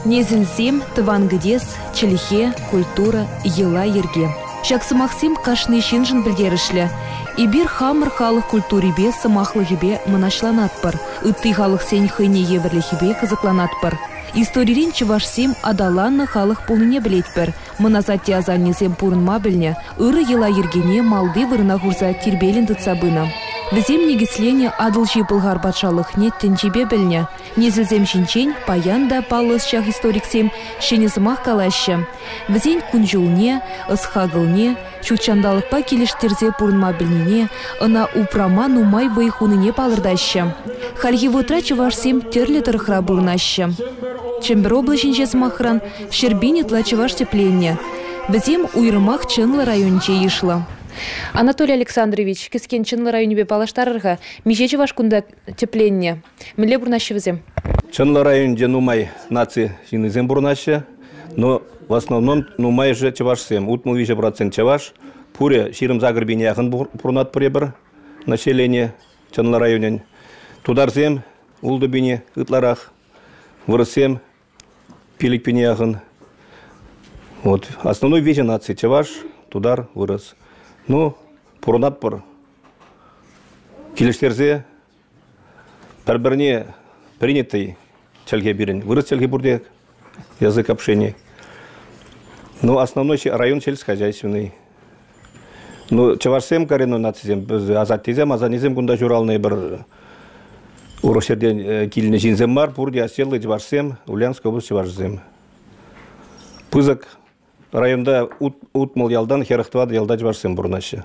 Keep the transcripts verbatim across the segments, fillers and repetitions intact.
Незілзем, тывангыдес, челихе, культура, ела ерге. Шаксымақсем кашны шинжын білдерішлі. Ибир хамыр халық культурибе сымақлығыбе мұнашланатпыр. Үтті халық сен хыне еверлихибе қызықланатпыр. Историрин чывашсем адаланны халық пулныне білетпір. Мұназатте азаннезем пурынма білне, ұры ела ергене малды вырына хурза тербелін дұтсабына. Візем негіслене адылжи бұлғар батшалықне тінчебе білне. Незілзем шинчен, паянда палыс шақ историксем шенезімақ калашы. Візен күнжулне, ысхағылне, шучандалықпа келіштерзе пурынма білнене, ына упрама нумай вайхуныне палырдашы. Хальги вутра чывашсем терлі тұрықра бұрнашы. Чембер облачынче смахран щербинет лачеваш тепленне. Візем уйрымақ чынлы районче ишлы. Анатолий Александрович, кескен чынлы районе палаштарырға, межечі ваш күнда тепленне. Міле бұрнашы візем? Чынлы районде нумай нации жинызем бұрнашы, но в основном нумай же чевашсем. Утмыл виже процент чеваш. Пуре ширым загырбине яғын бұрнат пребір население чынлы районен. Тударзем, улдыбине ытларақ, вырысем, пиликпине яғын. Вот. Основной виже нации чеваш, тудар, вырыс. Ну, пұрнат бұр. Келештерзе бір-біріне принятый чәлге берін. Вырыс чәлге бұрдек, язык общения. Ну, основной район сельскохозяйственный. Ну, чавашсем карену нацизем, азаттезем, азанезем күнда журалный бір урушерден киліне жинзем бар, бұрде аселы чавашсем, Ульяновск область чавашзем. Пызык районда утмыл ялдан херахтвады ялда чавашсем бұрнашы.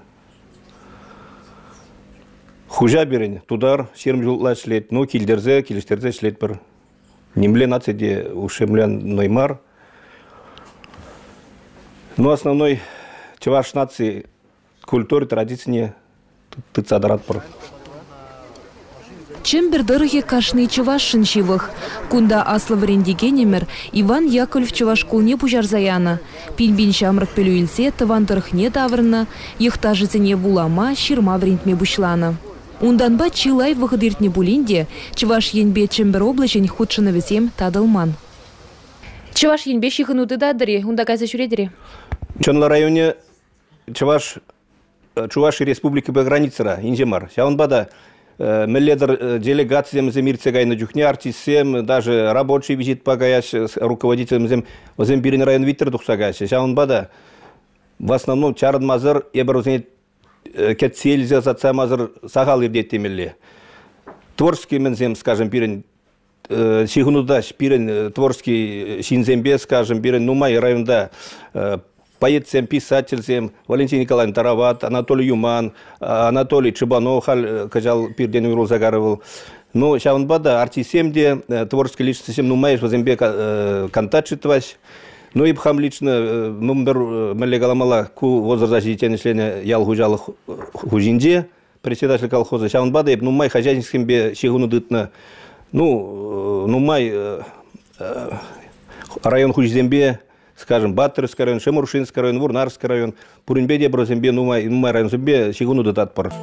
Хужа берін, тудар, шерім жылла шлет, ну, килдерзе, киліштерзе шлет бір. Немле нациде ушемлен ноймар. Ну, основной чаваш нации культуры, традиции тыцадарат бір. Чембер дырыге кашны чываш шынчивых. Кунда аслы варендиге немер Иван Яковлев чывашкулне пужарзаяна. Пинбин шамрак пелюилсе тыван дырыхне даврына, ехтажызыне вулама, ширма врендме бушлана. Унданба чилай выходыртне булинде, чываш енбе чембер облачень худшына везем тадылман. Чываш енбе шихынуды дадыри, унда каза шуредери? Чонла районе чываш Чуваши республики бе границара, инжемар. Шаунбада мелледер делегациям земирце гайна джухне артисем, даже рабочий визит погаяш руководителем зем зембирин район витер духсагаяш. Шаунбада в основном чард мазыр еберузне кетсельзе заца мазыр сагал ирдет темелле. Творческий мензем, скажем, пирен шигунудаш, пирен творческий шинзембе, скажем, пирен нумай районда поэт-сем, писатель-сем, Валентин Николаевич Тарават, Анатолий Юман, Анатолий Чебанов, кажал пирден урул загарывал. Ну, шаунбада, артисемде, творческий личность-сем, ну, маешь, возембе контактчитвась. Ну, и бхам лично, номер мэлегаламала, ку возраст житения члена ял хужала хужинде, председатель колхоза. Шаунбада, ну, май хозяйственским бе шигуну дытна, ну, ну, май район хужзембе, скажем, Баттерский район, Шемуршинский район, Вурнарский район, Пуринбеде, Брозембе, Нумай, Нумай район, Зембе, Сигуну дататпар.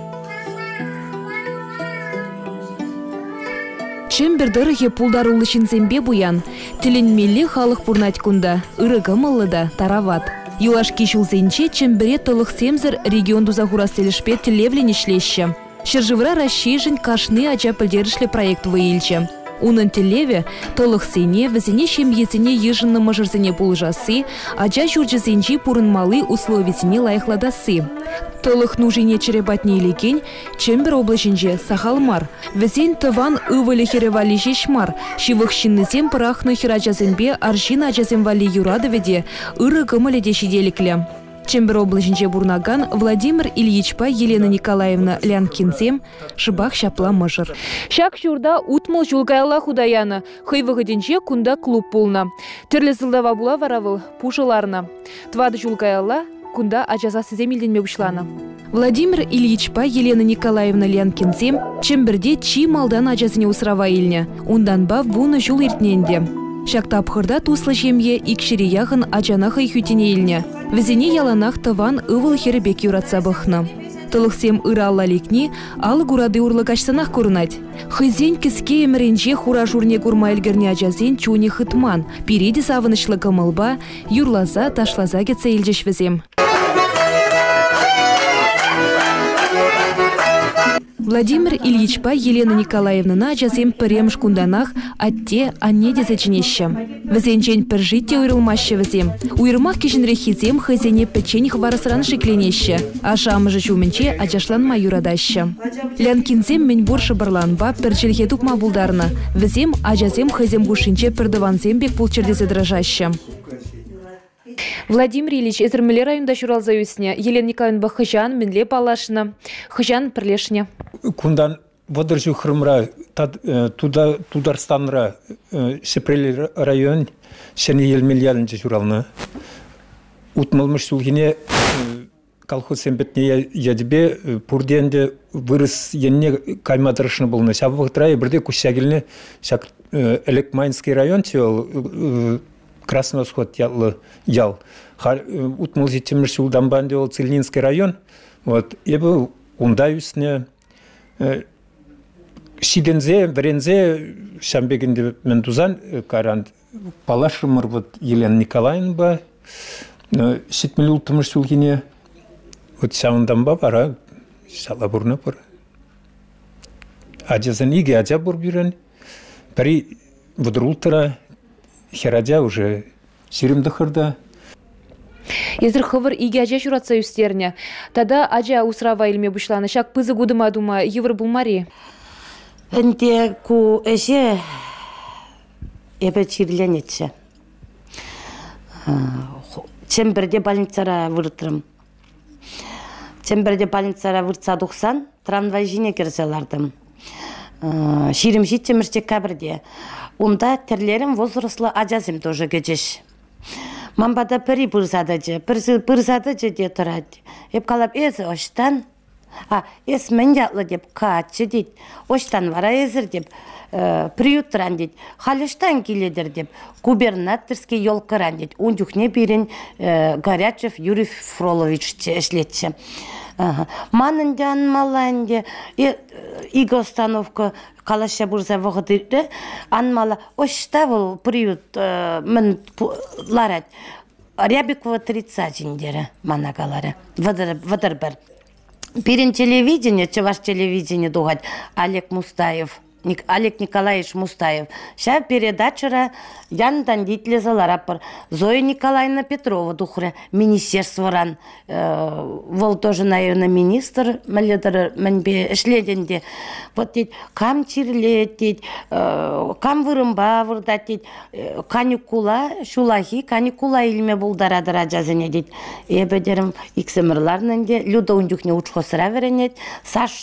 Чембер дырыге пулдар улышын зембе буян, теленмелі халық пурнать кунда, ырыгы мыллыда, тарават. Юлаш кишул зенче чембере тылық семзір регион дузагурас телешпе телевлен ишлеші. Шыржывыра расшейжін кашны ача пілдерішлі проект выйлче. Унын телеве тылық сене, візіне шемьезіне ежінны мыжырзіне пулжасы, ача журжызенчи пурынмалы условисіне лайықладасы. Тылық нужине черебатне илекен, Чембер облачынже сахалмар. Візен тыван ывылі херевали жешмар, шивық шиннызем пырахны херачазембе аршин ачаземвали юрадоведе, ыры гымыледе шиделіклі. Чембер облачынже бурнаган Владимир Ильичпа Елена Николаевна Лянкинзем шыбақ шапла мыжыр. Шак журда утмыл жулгайла худаяны, хыйвығыденже кунда клуб пулна. Түрлі зылдава була варавыл пушыларна. Твады жулгайла кунда ажаза сіземелден мебушланы. Владимир Ильичпа Елена Николаевна Лянкинзем Чемберде чи малдан ажазыне усрава илне. Унданба вуны жул иртненде. Шакта апхырда туслы жемье икшире яғын ачанақы хютине илне. Візіне яланақ тыван ывыл херебек юратса бұхны. Тылықсем ыралла лекни, алы гурады урлы качсанах көрінать. Хызен кіске еміренже хура журне курма елгерне ажазен чуни хытман. Переди савынышлы кымылба, юрлаза, ташлаза кетсе елжеш візем. Владимир Ильичпа Елена Николаевна ажазем пірем шкунданах атте анне дезечінеші. Візенчен піржитте уйрылмашы візем. Уйрмақ кешінрехизем хызене печень хварысыран шекленеші. Ашамыжы жуменче ажашланма юрадашы. Лянкинзем мен боршы барланба пірчелге тупма булдарына. Візем ажазем хызем гушинче пірдыванзем бек пулчердезе дрожашы. Владимир Ильич, эзермеле районда шуралза үсіне. Елена Николаевна хыжан, менле палашына. Хыжан пірлешіне. Кундан водыржу хрымра, тударстанра, Сепрели район, сені елмелялынче шуралны. Утмылмыш сулгине колхоз сэмбетне ядебе, пурденде вырыс енне каймадырышыны болны. Сабывықтырай бірде күшсәгіліне Элекмайнский район тел, Красный Восход ял. Утмыл жетемір шулдан банде ол Цельнинский район. Вот, ебі унда үсіне Сидензе, Верензе, Шамбегенде Мендузан, Карант, Палашымыр, вот Елена Николаевна ба, Ситмелі ұлтымыр сүлгене, вот сауындан ба бара, Салабурна бар. Аджазан иге аджа бұр бюрен, пари выдыр ұлтыра, Херадя уже сиримді қырда. Езір хывыр иге ажа шуратса үстеріне. Тада ажа усрава илме бұшланы. Шак пызы гудыма дума евр бұлмари? Энде ку эже эбе чирленетші. Чемберде больницара выртырым. Чемберде больницара выртса дұқсан, трамвай жіне керселардым. Ширим жит темірчек кабірде. Онда терлерім возраслы ажазым тоже кечеш. Мамбада пірі бұрзадыжы, бұрзадыжы де тұрады. Еп қалап езі оштан, а, ез мен ятлы деп каатшы дейді. Оштан вара езір деп, приют тұран дейді. Халыштан келедір деп, губернаторский ел қыран дейді. Он жүхне берін Горячев Юрий Фролович әшлетші. Манынде анмаланде, игі установка қалаша бұрза вғыдырды, анмала, ошта бұл приют мен ларад, Рябикова тридцать жіндері манагалары, вадыр бір. Перен телевидение, чеваш телевидение дугать, Олег Мустаев. Олег Николаевич Мустаев. Ша передачара яндан дитлезалар апыр. Зоя Николаевна Петрова духры. Министерстворан. Вол тоже, наверное, министр. Мәледір мәнбе ішледенде. Вот дед, кам чирлет дед, кам вырымба вырдат дед, каникула, шулахи, каникула илме булдарадыра жазыне дед. Ебедерім иксемірларнын де, люда ундюхне учхосыра веренет, саш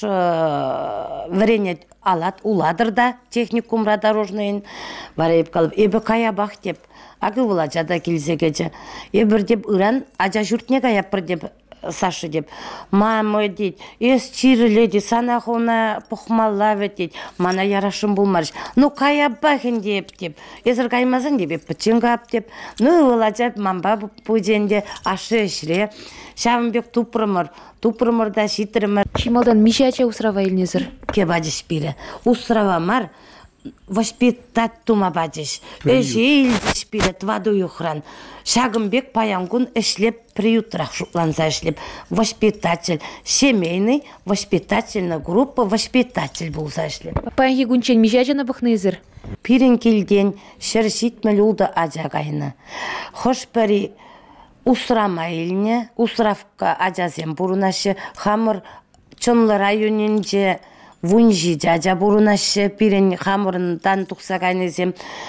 веренет алат уладыр да техникумра дорожныйын. Бара еп қалып, ебі кая бақ деп, ағы бұл ажада келсе кече. Ебір деп ұран, ажа жүртне каяпыр деп, Саша деп. Мамы дейді, ес чиріледі, санақуна пұқмаллавы дейді, мана ярашым болмарыш. Ну кая бақын деп деп, езір каймазын деп, пүтін қап деп. Ну ол ажап мамба бұженде ашы ішіре. Шавынбек тупырымыр, тупырымырда шитірімір. Шималдан мишача усрава елнезір? Кебадыш бірі. Усрава мар, воспитать тума бадыш. Эжі елдіш бірі, тваду юхран. Шагымбек паянгун эшлеп приютрах шукланса эшлеп. Воспитатель, семейный, воспитательная группа, воспитатель болса эшлеп. Паянги гунчен мишача набықнезір? Пирен келден шершит мәлуды ажағайны. Хош бірі усрама еліне, усравка ажазем бұрунашы, хамыр чонлы районенже вунжи жажа бұрунашы, пирен хамырындан тұқсағайнызем,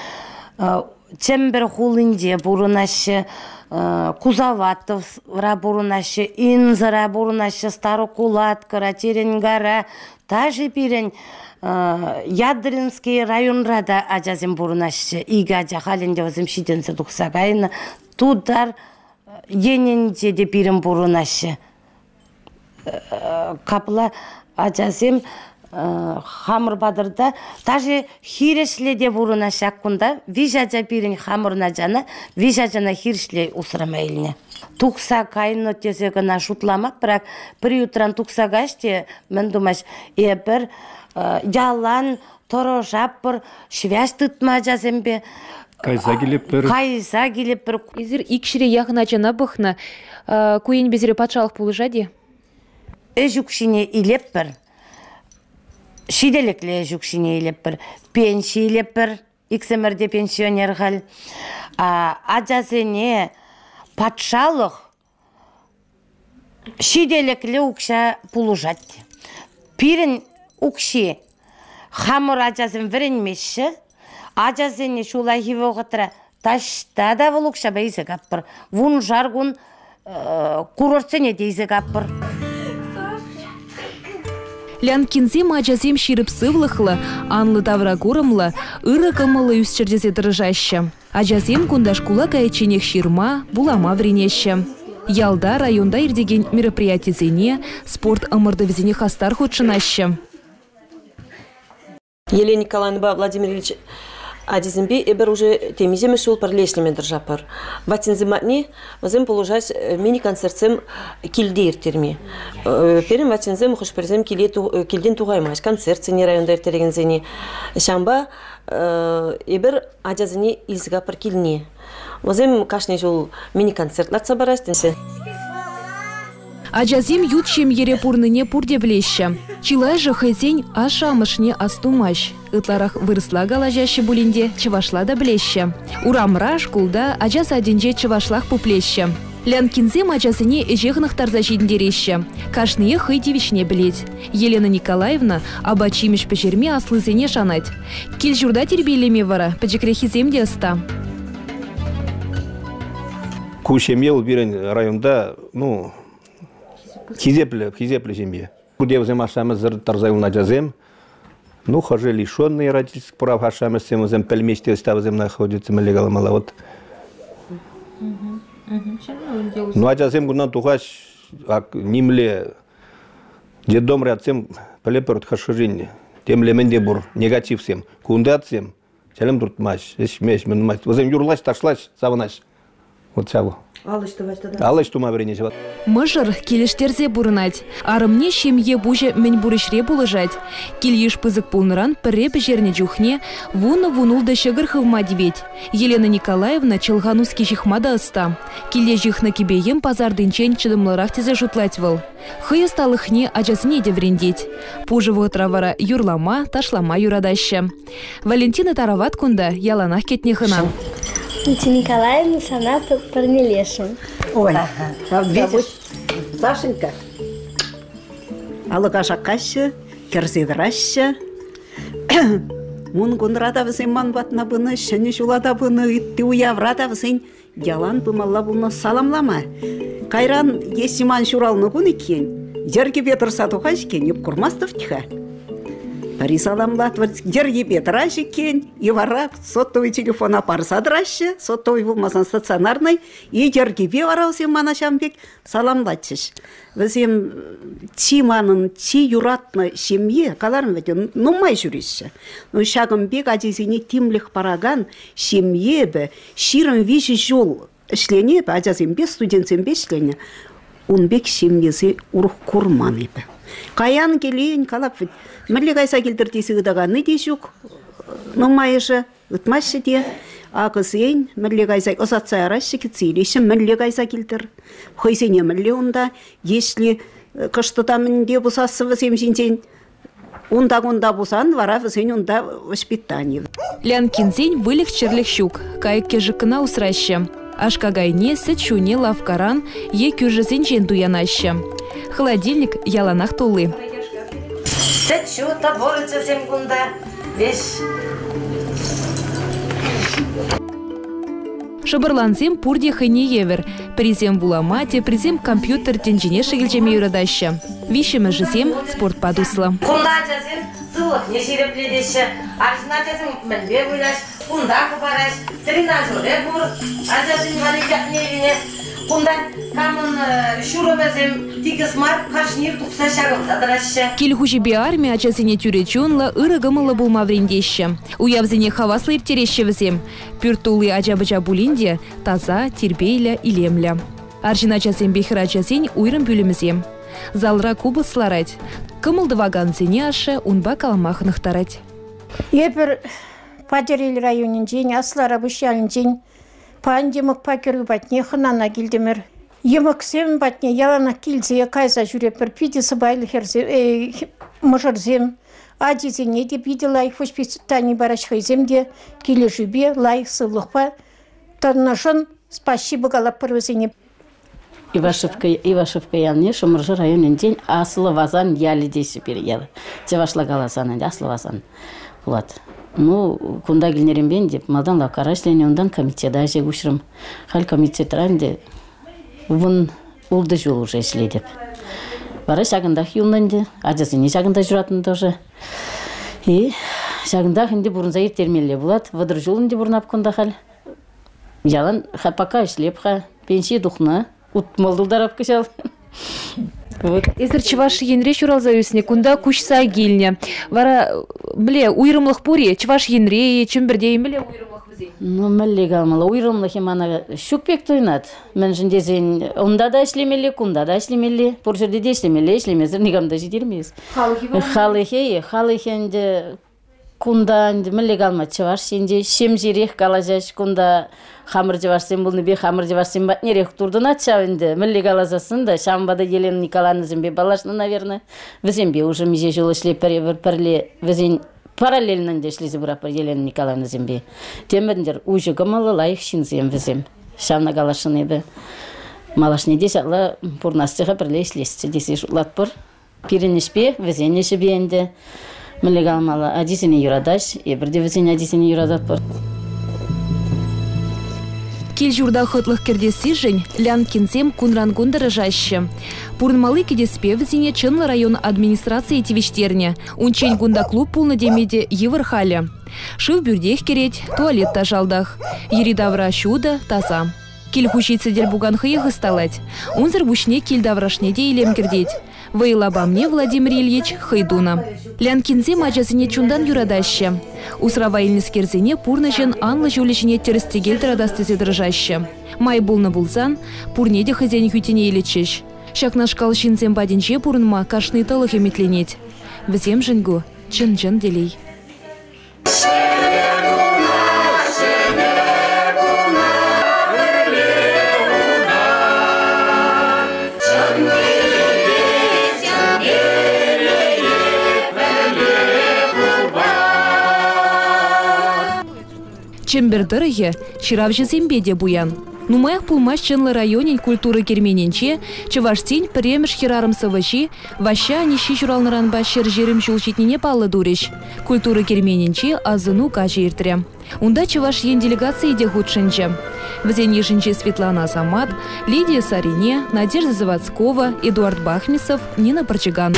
Чембер хулынде бұрунашы, Кузаватов бурунашы, Инзара бурунашы, Старокулаткара, Теренгара, тажы пирен Ядринский районрада ажазем бұрунашы, ига ажа халінде өзім шиденсе тұқсағайны, тудар ененде де пирен бұрунашы. Капла ажазем хамыр бадырда даже хирешле деп урына шаккунда вижажа бирин хамырна жана вижажана хирешле усрамайлне тукса кайно тезегана шутламак бірақ бір утран тукса гаште мен думаш е бір жалан торошап бір швяз тытма жазембе Кайса келіп бір. Кайса келіп бір. Изір икшіре яғына жана бұқна көйін безері патшалық болы жади? Эжукшине илеп бір. Шиделекле эжукшине илеп бір. Пенши илеп бір. Иксемерде пенсионер хал. Ажасене патшалық шиделекле укша пулу жадди. Пирин укши хамыр ажасын веренмеші. Ажасене шулай хиве оғытыра ташта да бұл укша бейзе каппыр. Вун жаргун курортсене дейзе каппыр. Лянкинзем ажазем ширып сывлықлы, анлы тавра курымлы, ыры кымылы үсчердезе дырыжаще. Ажазем кундаш кула кайченех ширма, булама вренеще. Ялда районда ирдеген мероприятизене, спорт ымырды візіне хастар хотшынаще. Елена Николаевна Владимир Ильич Адизембе эбер уже темиземе шул парлешлемен держапар. Ватинзематни возем положать мини-концертсем килдер терми. Перем ватинзем хошперзем килден тугаймаш концертсене районда эртерегензене. Шамба эбер адязене илзга пар килне. Возем кашне шул мини-концертлар сабарастенсе. Ажазим ютшем ере пурныне пурде блеще. Чилай же хэзень ашамышне астумаш. Ытларах вырысла галажаще булинде чывашла да блеще. Урамра шкулда ажас адинже чывашлах пуплеще. Лянкинзем ажасыне эжехнах тарзажиндереще. Кашные хыдивичне блеть. Елена Николаевна абачимеш пешерме аслызене шанать. Киль журда тербейлеме вара, пачекрехиземде аста. Кушемье убирен районда, ну, хизепле, хизепле земле. Куда взем ашамы зыр тарзайун ажазем, ну, хоже лишенные родительских прав ашамы с тем, пельмеште оставзем находится, мы легал мало вот. Ну, ажазем гунан тухаш, ак нимле, дедом рядцем, полеперут хашожинне, тем леменде бур, негатив всем, кундат всем, челем тут маш, эш меш, мен мать, возем юрлаш, ташлаш, савнаш, вот чего. Алыш тума вренеж. Мыжыр келештерзе бурынать. Арымне шемье буже мен бурышре булыжать. Кильеш пызык пулныран пірре жерне жухне, вуны вунул да шыгыр хывма дивет. Елена Николаевна чылгануски жихмада ыста. Киле жихна кибеем пазардынчен чыдымлырах тезе жутлать выл. Хые сталыхне ажасыне де врендеть. Пужы вғытравара юрлама, ташлама юрадаща. Валентина тарават кунда яланах кетне хына. Валентина Николаевна сана парнелешин. Ой, видишь, Сашенька, алыгаша кашы, керзедрашы, мунгун рада візен манбатна бұны, шыны жулада бұны, үтті уяврада візен, ялан бұмалла бұны саламлама. Кайран есіман шуралны бұны кен, жерге бетір сатуғаш кен, еп құрмастыв тіға. Пари саламлатвар, жерге бетраши кен, и вара сотовый телефон апарсадраши, сотовый булмасан стационарный, и жерге бе вараусы манашамбек саламлатшиш. Візем тиманын, ти юратны семье, каларын вәде, нумай жүріші. Ну, шағым бек адезіне тимлік параган семье бі, ширын виші жол ішлене бі, адезен бе студентсен бе ішлене, он бек семьесі ұрух курман ебі. Каян келейін калап вәд. Мәлі қайса келдірдесі ғыдағаны де жүк, нұмайышы, ұтмашы де, ағыз ең, мәлі қайса ұзатса арашы кетсейлеші, мәлі қайса келдір. Қойсене мәлі онда, ешлі қыштыда мінде бұсасы візем жинтен, онда-онда бұсан, вара візен онда воспитание. Лянкинзень вылих черлих щук, кайыкке жықына усраще. Ашкагайне сычуне лавкаран е кюжызен жен дуянаще. Холодильник яланах толы. Сычу таборыцы всем кунда, весь. Шабырланзем пурде хайне евер. Призем буламате, призем компьютер тенжине шегілжеме юрадаща. Вишеме жызем спорт падусла. Кунда жазем сылық не шерепледеші, аршына жазем мінбе бұйлаш, кунда купараш, тренажере бұр, ажазын валидят невіне. Кунда камын шуры бәзем Килхужибе армия ачасыне тюречунла ырыгымылы булма врендеще. Уявзыне хаваслы иртереще візем. Пюртулы ажабыча булинде таза, тербейлі, илемлі. Аржин ачасен бехір ачасен уйрым бөлімізем. Залра кубыл сларать. Кымылды ваган зене ашы унба каламахынық тарать. Епір Падерел районын жен, аслара бұшалын жен, пандемік пакеру батне хынана келдемір. Еміксем батне ялана келзе, кайза жүрепір, пидесі байлы херзе, мұжырзем. Адизене де биді лайық воспитани барашхайзем де келі жүбе лайық сылықпа. Таннашын спасибо галап пырвызене. Ивашевка, Ивашевка ялне, шумыржы районын жен, асылы вазан ялі дейсі бері ялы. Жевашла галасаны, асылы вазан. Вот. Ну, кунда гильнерем бен деп, малдан лавкара ішлене, ондан комитета әже күшірім. Хал комитет райынде, вон улды жол уже ішле деп. Бара шағындақ юлнанды, ажасыне шағында жүратын тоже. И шағындақ инде бұрынза ертермелі болады, вадыр жолынде бұрынап күнда хал. Ялан хапака ішлеп ха, пенсия дұқны, утмалдылдар апкышал. Эзір чываш енре шуралза өсіне күнда күшса геліне. Вара, біле, уйрымлық бұре, чываш енре, чүмбірдей, біле уйрымлық візе? Ну, мүлі қалмалы, уйрымлық емана шүкпек тойнат. Мен жіндезен, онда да ішлемелі, күнда да ішлемелі, бұр жерде де ішлемелі, ішлемезір, негамда жетермейіз. Халыхе, халыхенде күнда мүлі қалма чываш, енді шем жерек қалажаш, күнда хамыр жеварсен бұл небе, хамыр жеварсен бат нерек турдын атшау енді. Мүлі қалазасын да, Шамбада Елена Николаевна зімбе балашны, наверное. Візембе уже мизе жол ішле пірле, візен параллельнан де ішлесі бұрапыр Елена Николаевна зімбе. Теміріндер уже гымалы лайық шинзем візем. Шамна қалашын ебі. Малашны дес ала бұрнастыға пірле ішлесті десе жұлат бұр. Пиренешпе, візен ешібе енді. Мүлі қалмалы адисіне юрадаш, ебірде візен адисіне юрадат бұр. Кел журда хытлых кердесі жын, лян кензем кунран гундары жаще. Пурнмалы кедеспе візіне чынлы район администрации тивиштерне. Унчень гунда клуб пулны демеде евырхалі. Шыв бюрдех кереть, туалет тажалдах. Еридавра шуда таза. Кел хучицы дель буган хыйых исталать. Унзыр бушне кел даврашне де илем кердеть. Вейла ба мне Владимир Ильич Хайдуна. Лян кензем ажасыне чундан юрадаще. Усрава илнескерзене пурнышен анлы жулечіне терістегел традастызе дрожаще. Май булны булзан, пурнеде хазян хютине илечеш. Шакна шкал шинзем бадинче пурнма кашны тылых еметленеть. Візем жынгу чын-чын делей. Чембердырыге чыравжы зембеде буян. Нумаях пулмаш чынлы районен культуры кермененче, чываштень премеш херарым сывычи, ваща нищи журалныран башер жерім жулчитнене палы дуреш. Культуры кермененче азыну кажы иртре. Унда чываш ен делегация иде худшынче. Візен ешінче Светлана Азамат, Лидия Сарине, Надежда Заводскова, Эдуард Бахмисов, Нина Парчиган.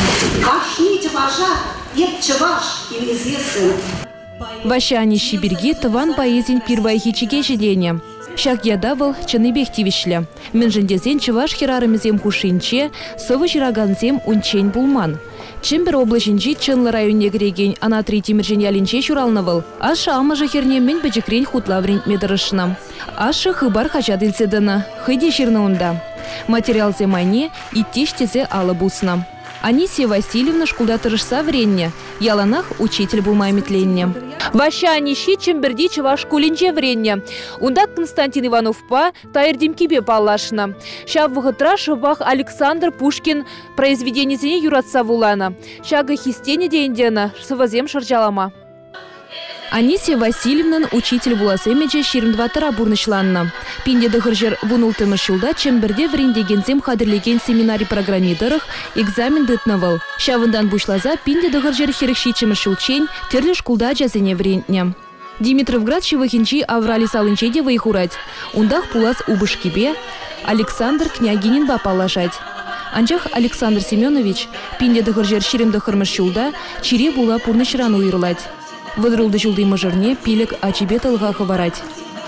Ваща нищи берги тыван поэзин пирвай хичиге жедене. Шак ядавыл чыныбех тивишле. Менжендезен чываш херарымызем хушинче, сывы жираганзем унчень булман. Чембер облачинчи чынлы районе греген анатри тимиржен ялинче шуралнывыл. Аша амажы херне мен бәжікрен хутлаврен медырышына. Аша хыбар хачат илседіні, хыде шерны унда. Материал земайне и тештезе алы бусна. Анисия Васильевна шкулда тырышса вренне, яланах учитель булмай метленне. Ваща анищи чемберди чываш кулинче вренне. Унда Константин Иванов-па тайырдемкебе палашна. Шав вғытра шыбах Александр Пушкин произведениесіне юратса вулана. Шага хистене дейіндена сывазем шаржалама. Анисия Васильевнан учитель буласемече ширмдва тара бурнышланна. Пинде дыхыржер вунултымыш жылда чемберде врендегензем хадырлеген семинари программидырых экзамен дытнывыл. Шавындан бушлаза пинде дыхыржер херекшичемыш жылчень терлі шкулда жазене врендне. Димитровград шивахинчи аврали салынчеде вайхурать. Ундах пулас убышкебе Александр Княгинин бапалашать. Анчах Александр Семенович пинде дыхыржер ширмдыхырмыш жылда чире була пурнышран уйырлать. Выдрылды жылды мажырне пилік ачибет алға хыварать.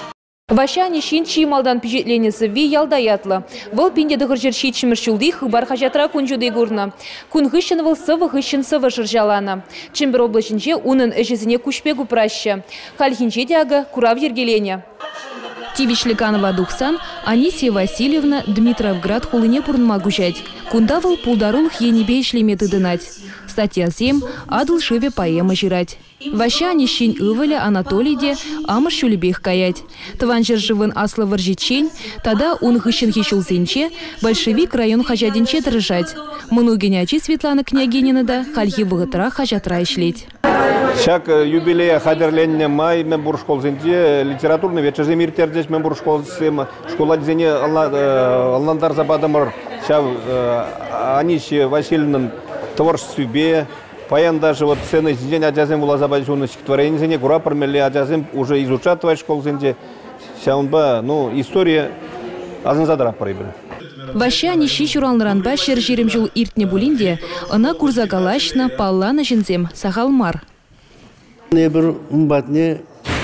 Вашани шин чималдан пижетленесі ви ялдаятлы. Выл пинде дығыр жер шетшімір шулды хыбар хажатра күнжуды көрні. Күн ғышын выл сывы ғышын сывы жыржаланы. Чембір облачынче унын әжізіне күшпегу пращы. Халхинче дяғы курав ергелене. Тивишликанова духсан Анисия Васильевна Дмитровград хулыне пурнма гужать. Кунда выл пулдарулых енебе ишлеметы дынать. Статья семь адыл шеве поэма жирать. Ваща нищень ываля Анатолийде амыр шулебех каять. Тванжер живын аслы варжичень, тогда он гыщен хищулзенче, большевик район хажадинче дрыжать. Многенячи Светлана Княгинина да хальхи вғытра хажатра ишлеть. Шак юбилея хадерленне май мен бур школзенде литературный вечер миртердеш мен бур школсем школа дизене алландар забадымыр. Шав Анисия Васильевна творчестве паян даже вот цены день аджазем была забажена стихотворение, гура промели аджазем уже изучать твой школ зенде. Сяунба, ну история азан задра прибыл. Ваша нищий чуралнранба шержирим жул иртне булинде, она курзагалашна паллана жинзем сахалмар. Не бір умбатне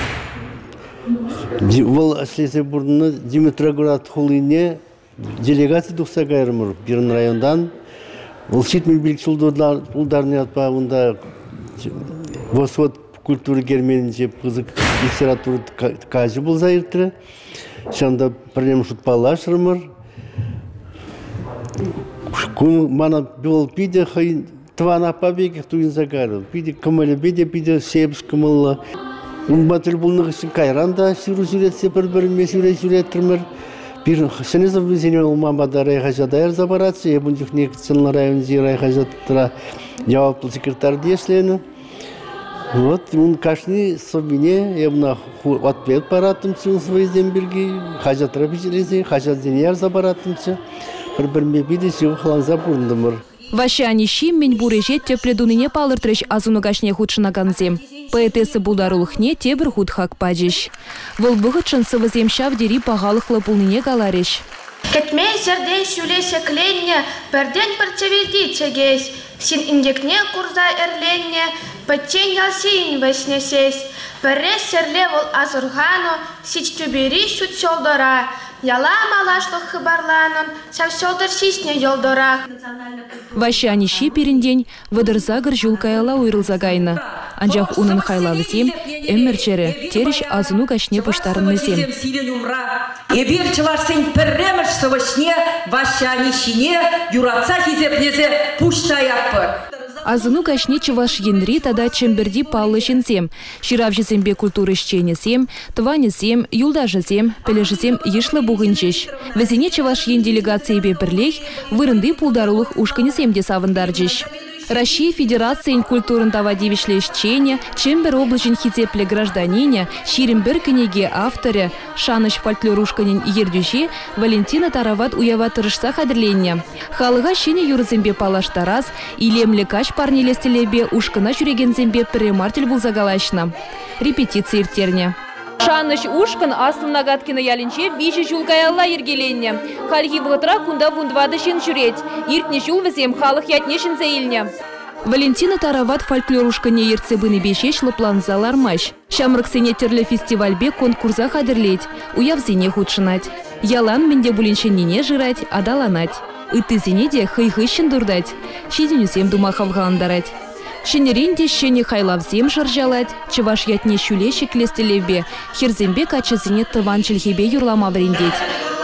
вол аслесе бурны Димитроград хулине делегация духса гайрмыр бирн райондан. Ол шетмел билікшілді ұлдарыны атпа, онда восход культуры герменінше қызық литературы кажы бұл зайыртыры. Шанда проблема шутпала шырмыр. Күн мана бұл пиде хай твана побеги туин загарыл. Пиде кымылы беде пиде себіш кымылы. Умбатыл бұлнығы үшін кайранда сүрі жүретсе бір-біріме сүре жүретірмір. Bir sene sonra seni olmamada rayhajada zabaratçı, ya bunca некоторые районы райхажатра cevaplı sekreter diyesleni. Вот, он каждый собине, я на ответ паратымчы, своезден бірге, хажатра бичелесе, хажат зенер забаратымчы, бір-бірме биде сеу хланза бұрындымыр. Ваша нищи мен буреже тепледунине палыртрыш азунугашне худшынаганзем. Поэтессы булдарулыхне тебір худ хак паджиш. Вол бұғытшын сывызем шавдери пағалықлы пулныне галариш. Кетмей серден сүлесе кленне, бірден біртевелді тегес. Син индекне курза эрленне, пәттен ялсейін вәснесес. Бірре серле вол азырғану, сич түбері сүт солдора. Яла малашлық хыбарланын, сәвсолдыр сисне елдора. Ваша нищи перінден вадырзагыр жулкаяла уйрылзагайны. Анжақ унын хайлалысем, әмірчері, теріш азыну кашне пұштарыннысем. Ебір чыларсен пірреміш сывышне, ваша нищине, юратса хизепнезе пұштаяппыр. Азыну кашне чываш енри тада чемберди палы жінсем. Ширавжызембе культуры шченесем, тванесем, юлдажызем, пележызем ешлы буғынчеш. Везене чываш ен делегациябе бірлех, вырынды пулдарулық ушканесемде савындаржеш. Россия Федерациян культурын тавадивишле ишчене, чембер облачын хитепле гражданине, ширим бір кінеге авторе, шаныш фольклорушканин ердюши, Валентина Тарават уява тырышса хадырленне. Халыға шене юрызембе палаш тарас, илемле каш парнелестелебе ушкана жүрегензембе премартель булзагалашна. Репетиция иртерне. Шаныш ушкан аслын нагаткина ялинче вижи жулгаялла ергеленне. Хальхи вғытра кунда вундвадышын жүреть. Иртне жул візем халық ятнешін зәйілне. Валентина Тарават фольклорушкане ерцебыны бешешлы план залармаш. Шамрық сенетерлі фестивальбе конкурса хадырлеть. Уявзене худшынать. Ялан менде булиншеніне жырать, адаланать. Үттізене хый-хыщын дурдать. Шеденюсем дума хавғаландарать. Шенеренде шене хайлавзем жыржалать, чываш ятне шулеші клестелевбе, херзембе качызыне тыван чілхебе юрлама врендеть.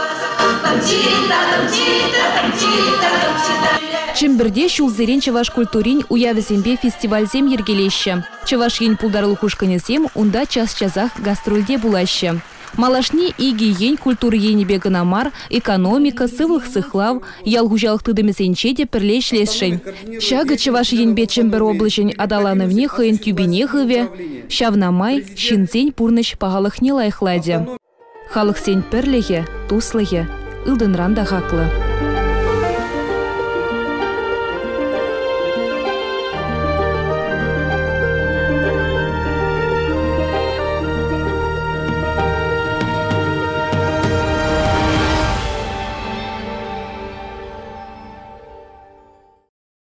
Чемберде шулзерен чываш культурин уявызембе фестивальзем ергелеші. Чываш ен пулдарлы хушканесем унда час-часах гастрольде булашы. Малашни иги ен культуры енебе гынамар, экономика, сывлых сыхлав, ялгужалық тыдымесенчеде пірлеш лесшен. Шагы чываш енбе чембер облачын адаланывне хыйын тюбине хыве, шавнамай, шинзень пурныш пағалық не лайхладе. Халық сен пірлеге, туслыге, ылдынран да хақлы.